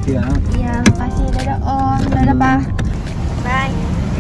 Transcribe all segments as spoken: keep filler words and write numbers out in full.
makasih ya. Iya, makasih. Dadah Om, dadah Pak. Bye.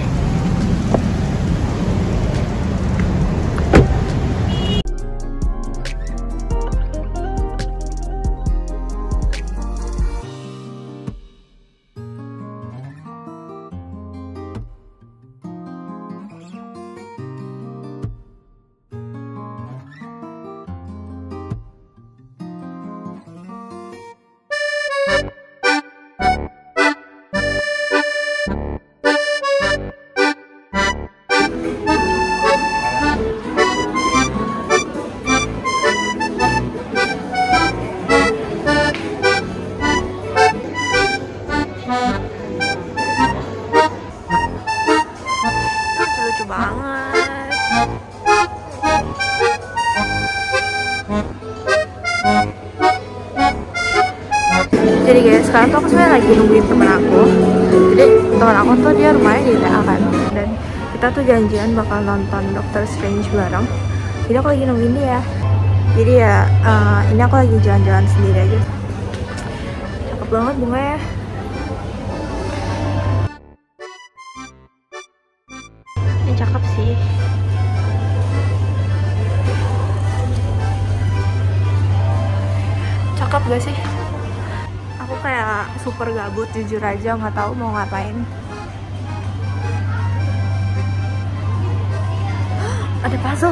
Lucu banget. Jadi guys, sekarang tuh aku sebenarnya lagi nungguin temen aku. Jadi temen aku tuh dia rumahnya di T A kan, dan kita tuh janjian bakal nonton Doctor Strange bareng. Jadi aku lagi nungguin dia. Jadi ya uh, ini aku lagi jalan-jalan sendiri aja. Cakep banget bunganya. Ini cakep sih. Cakep gak sih? Aku kayak super gabut jujur aja, nggak tahu mau ngapain. Ada puzzle.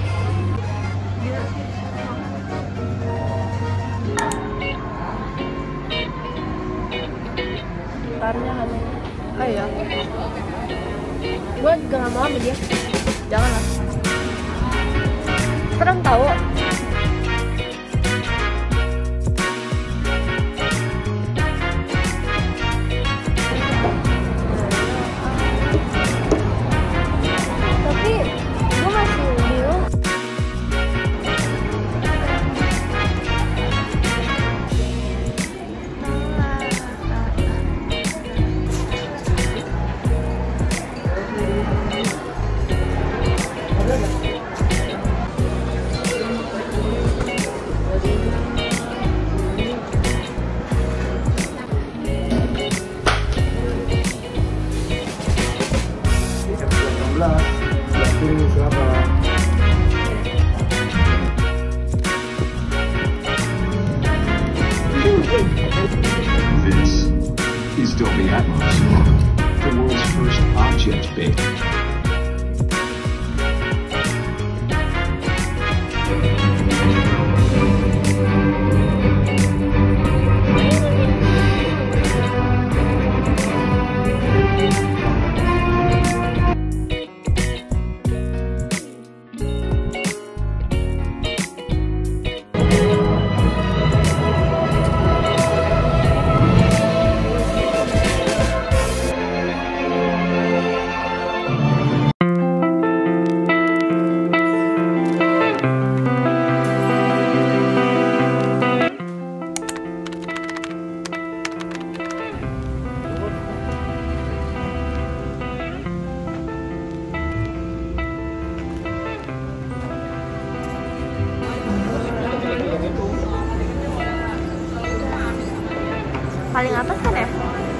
Gitarnya ada. Oh iya. Gue juga nggak mau sama dia. Janganlah. Serem tahu. This is Dolby Atmos, the world's first object-based. Paling atas kan ya?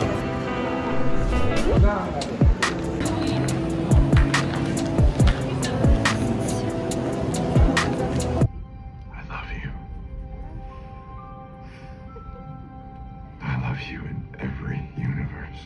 I love you. I love you in every universe.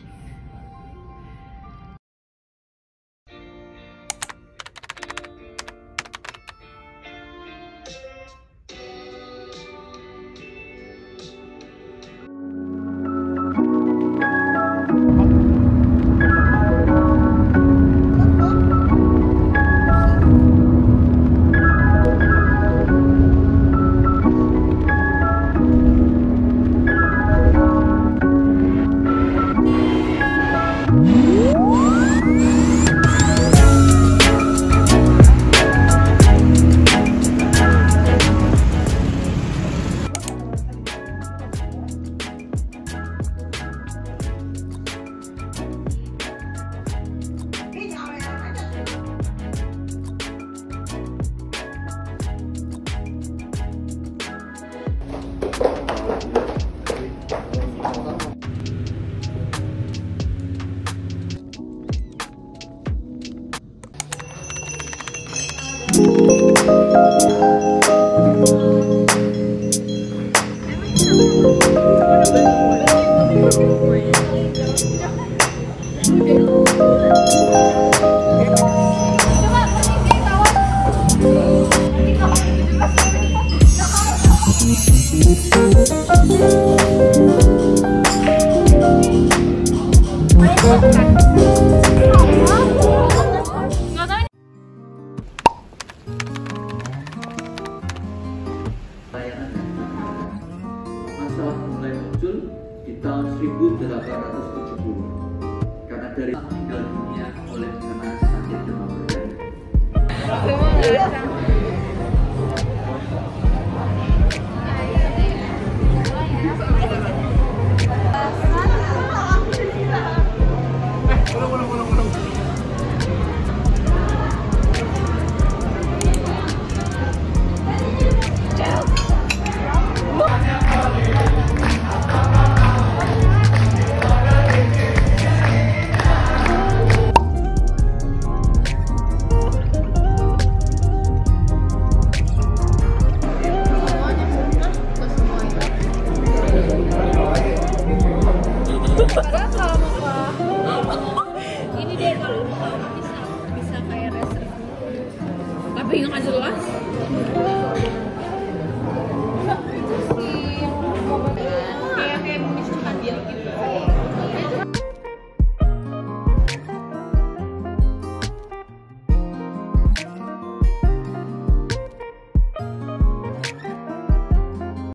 Masalah mulai muncul di tahun seribu delapan ratus tujuh puluh karena dari meninggal dunia oleh karena sakit demam berdarah. Ini deh kalau bisa bisa kayak reserve. Tapi nggak jelas.